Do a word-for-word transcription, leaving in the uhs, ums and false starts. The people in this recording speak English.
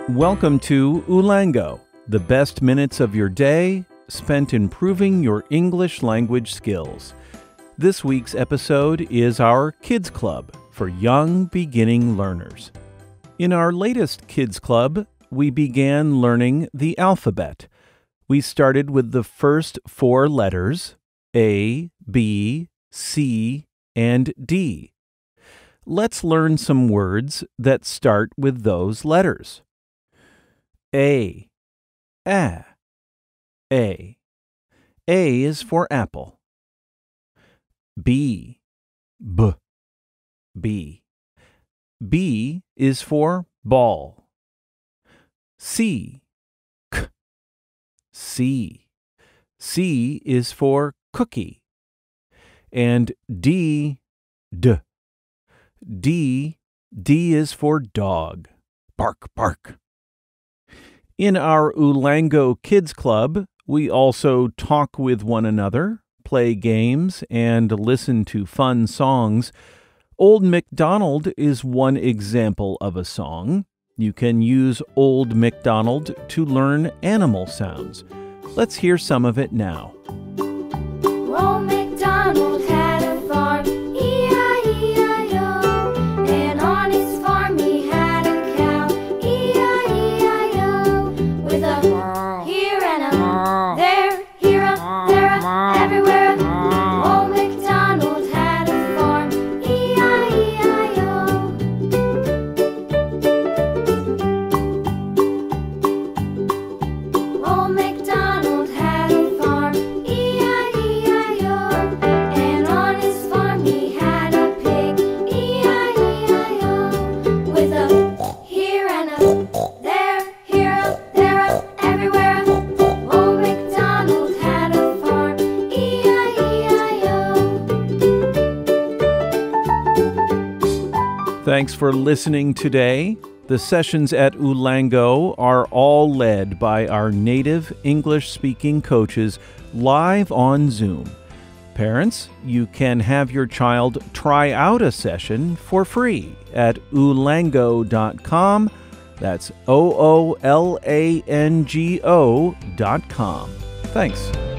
Welcome to ooLango, the best minutes of your day spent improving your English language skills. This week's episode is our Kids Club for young beginning learners. In our latest Kids Club, we began learning the alphabet. We started with the first four letters, A, B, C, and D. Let's learn some words that start with those letters. A, A, A. A is for apple. B, B, B. B is for ball. C, K, C. C is for cookie. And D, D. D, D is for dog. Bark, bark. In our ooLango Kids Club, we also talk with one another, play games, and listen to fun songs. Old MacDonald is one example of a song. You can use Old MacDonald to learn animal sounds. Let's hear some of it now. Old MacDonald had a farm, E I E I O, and on his farm he had a cow, E I E I O, with a here and a there, here a, there a, everywhere. Old MacDonald had a farm, E I E I O. Old MacDonald had a farm, E I E I O, and on his farm he had a pig, E I E I O, with a here and a there, here a, there a, everywhere. Old MacDonald had a farm, E I E I O. Thanks for listening today. The sessions at ooLango are all led by our native English-speaking coaches live on Zoom. Parents, you can have your child try out a session for free at oo lango dot com. That's O O L A N G O dot com. Thanks.